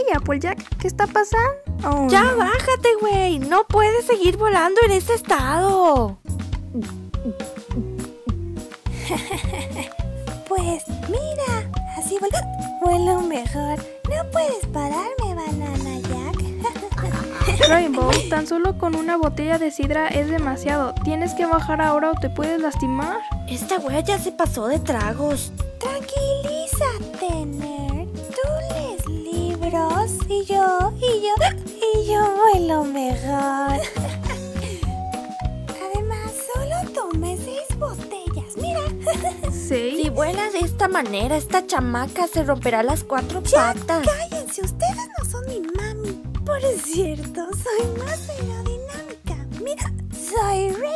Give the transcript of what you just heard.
Applejack, ¿qué está pasando? Oh, ya no. bájate, güey. No puedes seguir volando en ese estado. Pues mira, así vuelo mejor. No puedes pararme, Banana Jack. Rainbow, tan solo con una botella de sidra es demasiado. Tienes que bajar ahora o te puedes lastimar. Esta güey ya se pasó de tragos. Tranquilízate, nerd. Tú lees libros y yo vuelo mejor. Además, solo tomé 6 botellas. Mira. ¿Sí? Si vuela de esta manera, esta chamaca se romperá las 4 patas. Cállense, ustedes no son mi mami. Por cierto, soy más aerodinámica. Mira, soy